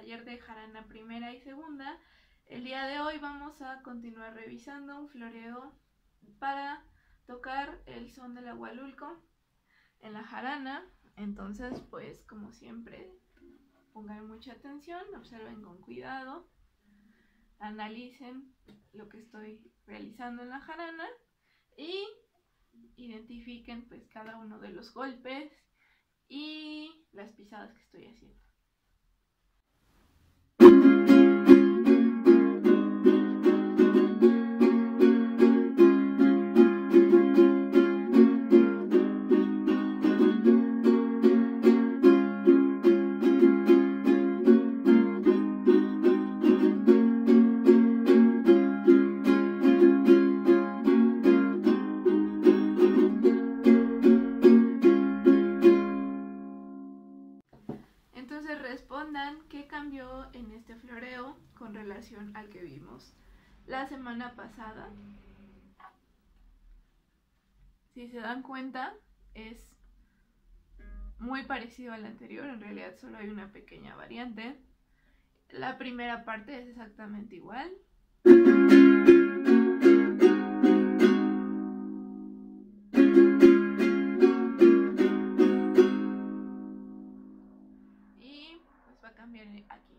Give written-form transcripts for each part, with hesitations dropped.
taller de jarana primera y segunda. El día de hoy vamos a continuar revisando un floreo para tocar el son del Ahualulco en la jarana. Entonces, pues como siempre, pongan mucha atención, observen con cuidado, analicen lo que estoy realizando en la jarana y identifiquen pues cada uno de los golpes y las pisadas que estoy haciendo. Entonces respondan qué cambió en este floreo con relación al que vimos la semana pasada. Si se dan cuenta, es muy parecido al anterior, en realidad solo hay una pequeña variante. La primera parte es exactamente igual. Y pues va a cambiar aquí.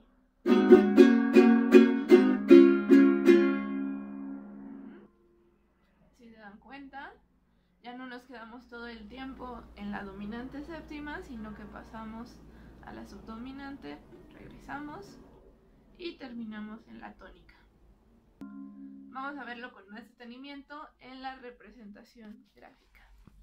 Si se dan cuenta, ya no nos quedamos todo el tiempo en la dominante séptima, sino que pasamos a la subdominante, regresamos y terminamos en la tónica. Vamos a verlo con más detenimiento en la representación gráfica.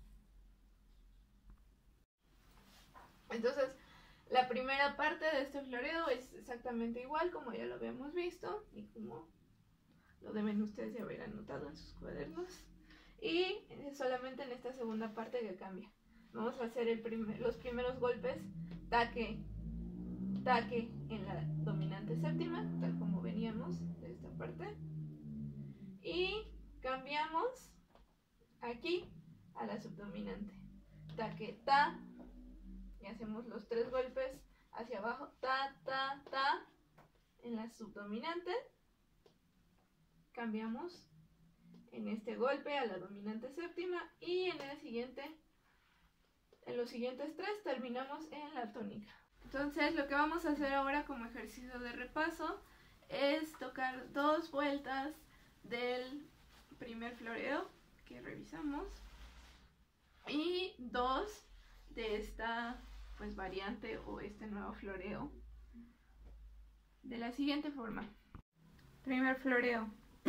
Entonces, la primera parte de este floreo es exactamente igual como ya lo habíamos visto y como lo deben ustedes ya haber anotado en sus cuadernos. Y solamente en esta segunda parte que cambia. Vamos a hacer los primeros golpes taque, taque en la dominante séptima, tal como veníamos de esta parte. Y cambiamos aquí a la subdominante. Taque, ta. Y hacemos los 3 golpes hacia abajo. Ta, ta, ta. En la subdominante. Cambiamos en este golpe a la dominante séptima. Y en el siguiente, en los siguientes 3 terminamos en la tónica. Entonces lo que vamos a hacer ahora como ejercicio de repaso es tocar 2 vueltas del primer floreo que revisamos y 2 de esta pues variante o este nuevo floreo de la siguiente forma. Primer floreo.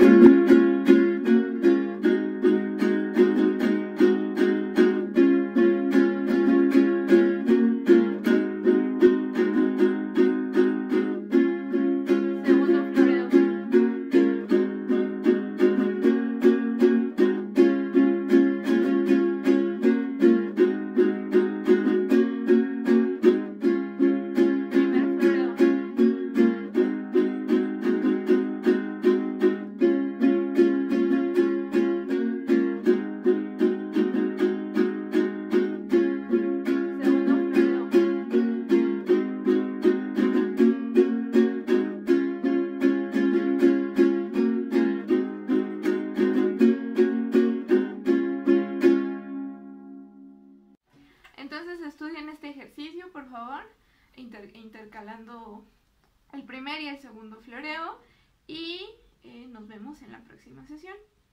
Entonces estudien este ejercicio, por favor, intercalando el primer y el segundo floreo y nos vemos en la próxima sesión.